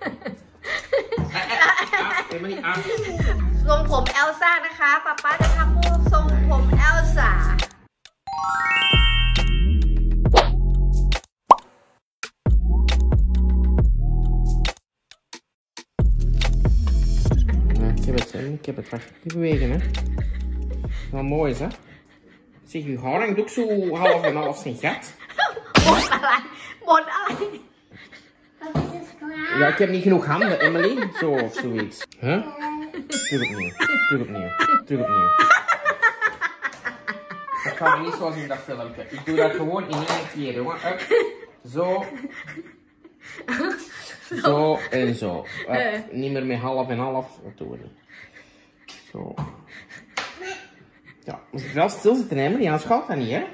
ทรงผมเอลซ่านะคะป๊าจะทำทรงผมเอลซ่า Ik heb het vast bewegen, hè? Wel mooi is, hè? Zeg, uw haar hangt ook zo half en half zijn gat. Ja, ik heb niet genoeg handen, Emily. Zo of zoiets. Huh? Terug opnieuw. Terug opnieuw. Terug opnieuw. Dat gaat niet zoals in dat filmpje. Ik doe dat gewoon in één keer, jongen. Up. Zo. Zo en zo. Up. Niet meer met half en half. Dat doen we niet. Zo. Ja, moet ik wel stilzitten, Emily, anders gaat dat niet, hè?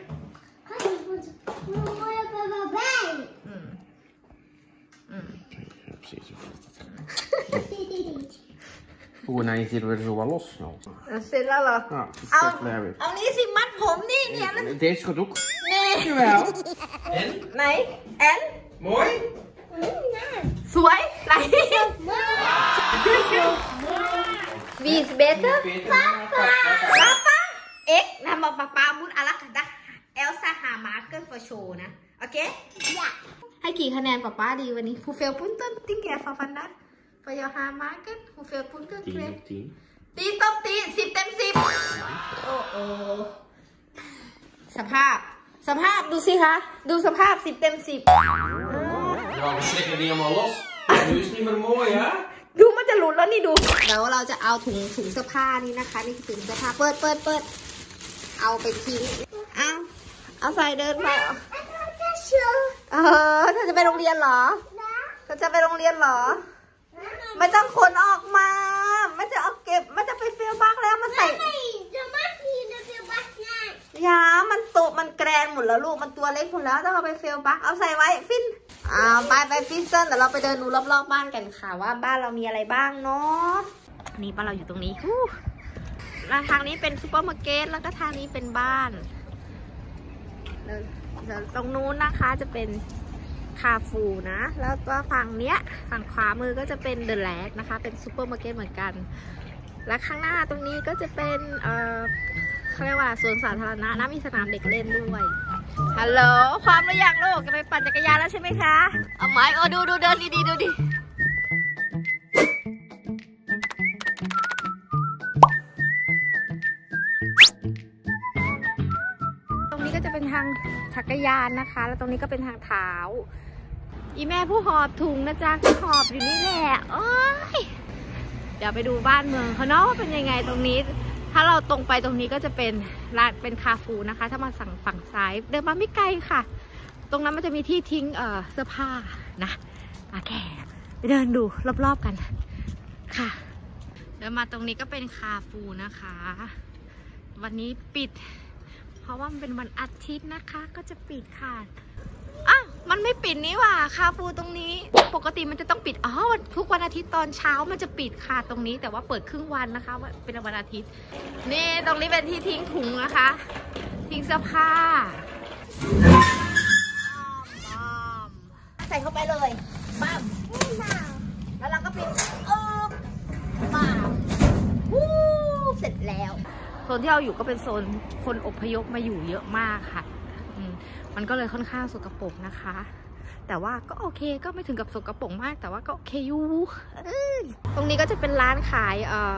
Precies. Oeh, nou is hier weer zo wat los. เสร็จแล้วเหรอ Ja, het is klaar weer. เอานี้สิมัดผมนี่เนี่ย Deze gaat ook. นี่ Jawel. En? ไหนแอน Mooi? สวยไหน Wie is beter? Papa. Ik nama papa moet alle dag Elsa haar maken voor show นะ oké? Ja. ให้กี่คะแนนป๊าดีวันนี้ Hoeveel punten denk jij van vandaag? Voor jou haar maken? Hoeveel punten kreeg? 10 top 10 10 เต็ม 10 โอ้โหสภาพดูสิคะดูสภาพ10 เต็ม 10 Ja, we trekken die helemaal los. Nu is het niet meer mooi, hè? ดูมันจะหลุดแล้วนี่ดูเดี๋ยวเราจะเอาถุงเสื้อผ้านี่นะคะนี่คือถุงเสื้อผ้าเปิดเอาไปทิ้งเอาใส่เดินไปเธอจะไปโรงเรียนเหรอเธอจะไปโรงเรียนเหรอไม่ต้องขนออกมาไม่จะเอาเก็บไม่จะไปเฟลบักแล้วมันใส่ยามันโตมันแกรนหมดแล้วลูกมันตัวเล็กหมดแล้วต้องเอาไปเฟลบักเอาใส่ไว้ฟินไปฟินเซนเดี๋ยวเราไปเดินดูรอบๆบ้านกันค่ะว่าบ้านเรามีอะไรบ้างเนาะนี่บ้านเราอยู่ตรงนี้แล้วทางนี้เป็นซูเปอร์มาร์เก็ตแล้วก็ทางนี้เป็นบ้านตรงนู้นนะคะจะเป็นคาฟูนะแล้วก็ฝั่งเนี้ยฝั่งขวามือก็จะเป็นเดอะแลกนะคะเป็นซูเปอร์มาร์เก็ตเหมือนกันและข้างหน้าตรงนี้ก็จะเป็นเขาเรียกว่าสวนสาธารณะนะมีสนามเด็กเล่นด้วยฮัลโหลพร้อมหรือยังลูกจะไปปั่นจักรยานแล้วใช่ไหมคะเอาไหมดูเดินดีดูดิตรงนี้ก็จะเป็นทางจักรยานนะคะแล้วตรงนี้ก็เป็นทางเท้าอีแม่ผู้หอบถุงนะจ๊ะหอบอยู่นี่แหละโอ้ยเดี๋ยวไปดูบ้านเมืองเขาเนาะว่าเป็นยังไงตรงนี้ถ้าเราตรงไปตรงนี้ก็จะเป็นร้านเป็นคาฟูนะคะถ้ามาสั่งฝั่งซ้ายเดินมาไม่ไกลค่ะตรงนั้นมันจะมีที่ทิ้งเสื้อผ้านะโอเคไปเดินดูรอบๆกันค่ะเดินมาตรงนี้ก็เป็นคาฟูนะคะวันนี้ปิดเพราะว่ามันเป็นวันอาทิตย์นะคะก็จะปิดค่ะมันไม่ปิดนี่หว่าคาฟูตรงนี้ปกติมันจะต้องปิดทุกวันอาทิตย์ตอนเช้ามันจะปิดค่ะตรงนี้แต่ว่าเปิดครึ่งวันนะคะว่าเป็นวันอาทิตย์นี่ตรงนี้เป็นที่ทิ้งถุงนะคะทิ้งเสื้อผ้าใส่เข้าไปเลยปั๊มแล้วเราก็ปิดมาเสร็จแล้วโซนที่เราอยู่ก็เป็นโซนคนอพยพมาอยู่เยอะมากค่ะมันก็เลยค่อนข้างสกปรกนะคะแต่ว่าก็โอเคก็ไม่ถึงกับสกปรกมากแต่ว่าก็โอเคอยู่ตรงนี้ก็จะเป็นร้านขาย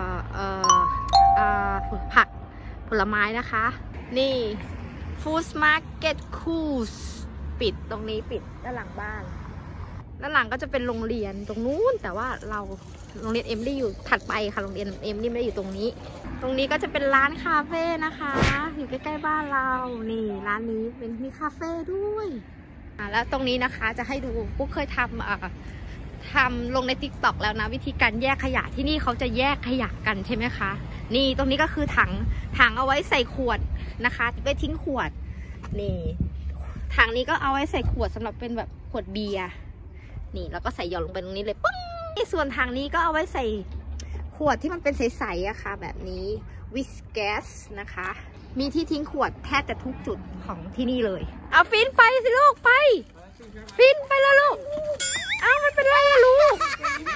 ผักผลไม้นะคะนี่ฟู้ดมาร์เก็ตคูสปิดตรงนี้ปิดด้านหลังบ้านด้านหลังก็จะเป็นโรงเรียนตรงนู้นแต่ว่าเราโรงเรียนเอ็มลี่อยู่ถัดไปค่ะโรงเรียนเอ็มลี่ไม่ได้อยู่ตรงนี้ก็จะเป็นร้านคาเฟ่นะคะอยู่ใกล้ๆบ้านเรานี่ร้านนี้เป็นมีคาเฟ่ด้วยแล้วตรงนี้นะคะจะให้ดูปุ๊กเคยทำลงใน TikTok แล้วนะวิธีการแยกขยะที่นี่เขาจะแยกขยะกันใช่ไหมคะนี่ตรงนี้ก็คือถังเอาไว้ใส่ขวดนะคะไว้ทิ้งขวดนี่ถังนี้ก็เอาไว้ใส่ขวดสำหรับเป็นแบบขวดเบียร์นี่แล้วก็ใส่หยอดลงไปตรงนี้เลยปึ้งส่วนถังนี้ก็เอาไว้ใส่ขวดที่มันเป็นใสๆอะค่ะแบบนี้วิสแกสนะคะมีที่ทิ้งขวดแทบจะทุกจุดของที่นี่เลยเอาฟินไปสิลูกไปฟินไปแล้วลูกมันเป็นไรอะลูก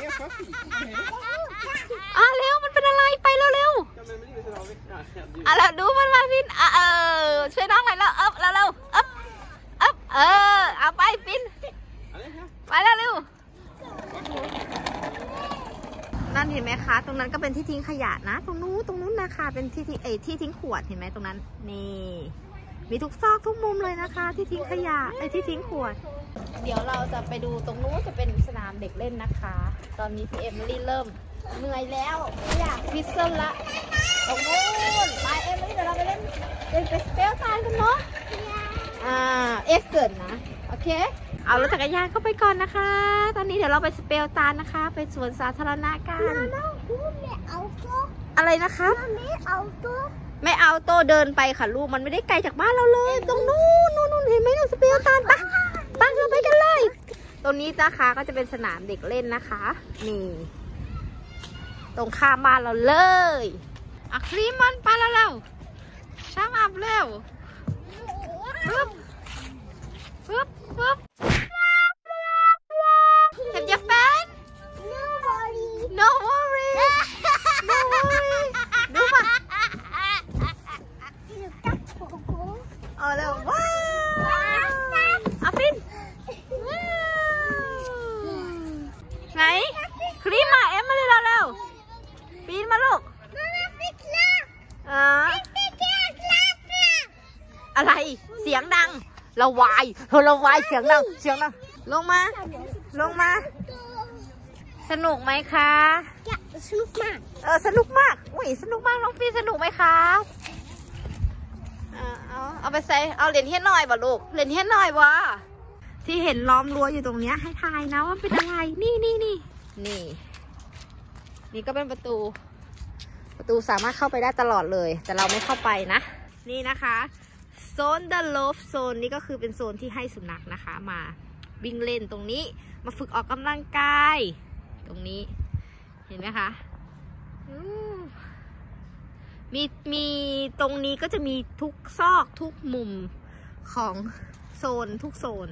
นั่นเห็นไหมคะตรงนั้นก็เป็นที่ทิ้งขยะนะตรงนู้นนะคะเป็นที่ทิ้งขวดเห็นไหมตรงนั้นนี่มีทุกซอกทุกมุมเลยนะคะที่ทิ้งขยะที่ทิ้งขวดเดี๋ยวเราจะไปดูตรงนู้นจะเป็นสนามเด็กเล่นนะคะตอนนี้พี่เอมิลี่เริ่มเหนื่อยแล้วไม่อยากวิสเซิลละตรงนู้นไปเอมิลี่เดี๋ยวเราไปเล่นไปสเปลตานกันเนาะเอฟเกิดนะโอเคเอารถจักรยานเข้าไปก่อนนะคะตอนนี้เดี๋ยวเราไปสเปลตานนะคะไปสวนสาธารณะกันอะไรนะคะไม่เอาโตเดินไปค่ะลูกมันไม่ได้ไกลจากบ้านเราเลยตรงนู้นเห็นไหมสเปลตานปะเราไปกันเลยตรงนี้นะคะก็จะเป็นสนามเด็กเล่นนะคะนี่ตรงข้ามบ้านเราเลยครีมมันไปแล้วช่างอับเร็วปึ๊บHave your fan? No worry.ดูป่ะเอาเร็วว้าวฟินไหนครีมมาเอ็มมาเลยเร็วปีนมาลูกอะไรเสียงดังระวายเสียงดังลงมาสนุกไหมคะสนุกมากสนุกมากน้องฟีสนุกไหมคะเอาไปใส่เอาเหรียญเฮี้ยนหน่อยบ่ลูกเหรียญเฮี้ยนหน่อยวะที่เห็นล้อมรั้วอยู่ตรงเนี้ยให้ทายนะว่าเป็นอะไรนี่ก็เป็นประตูสามารถเข้าไปได้ตลอดเลยแต่เราไม่เข้าไปนะนี่นะคะโซน The Love Zone นี่ก็คือเป็นโซนที่ให้สุนัขนะคะมาวิ่งเล่นตรงนี้มาฝึกออกกำลังกายตรงนี้เห็นไหมคะมีตรงนี้ก็จะมีทุกซอกทุกมุมของโซนทุกโซน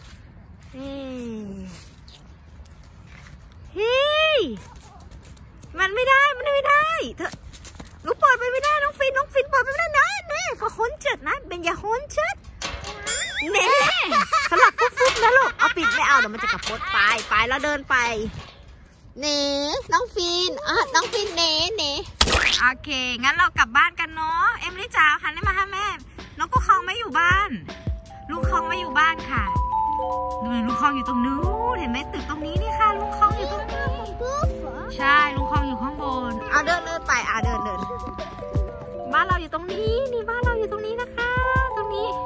เฮ้ยมันไม่ได้เธอลูกปล่อยไปไม่ได้น้องฟินปล่อยไปไม่ได้นะก็ค้นเจ็ดนะเป็นอย่าค้นเจ็ดเน่สลับฟุบนะลูกเอาปิดไม่เอาเดี๋ยวมันจะกระพดไปแล้วเดินไปเน่น้องฟินเน่โอเคงั้นเรากลับบ้านกันเนาะเอ็มลี่จ๋าหันได้มาหาแม่น้องกุ๊กคองไม่อยู่บ้านลุงคองไม่อยู่บ้านค่ะดูลุงคองอยู่ตรงนู้นเห็นไหมตึกตรงนี้นี่ค่ะลุงคองอยู่ตรงนู้นใช่ลุงคองอยู่ข้างบนเอาเดินไปเดินบ้านเราอยู่ตรงนี้นี่บ้านเราอยู่ตรงนี้นะคะตรงนี้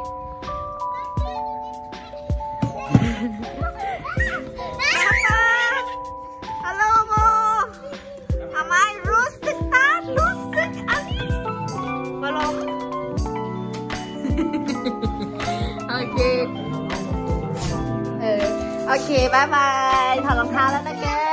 ฮัลโหลโมอามารู้สึกอันนี้มาลงโอเคบายถอดรองเท้าแล้วนะแก